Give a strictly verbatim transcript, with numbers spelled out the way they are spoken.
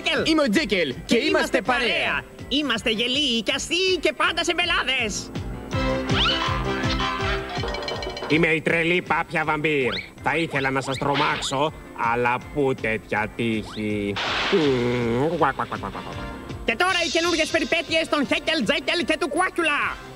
Τζέκελ. Είμαι ο Τζέκελ και είμαστε παρέα. Είμαστε γελοί και αστείοι και πάντα σε μπελάδες. Είμαι η τρελή Πάπια Βαμπύρ. Θα ήθελα να σας τρομάξω, αλλά πού τέτοια τύχη. Και τώρα οι καινούργιες περιπέτειες των Χέκελ, Τζέκελ και του Κουάκιουλα.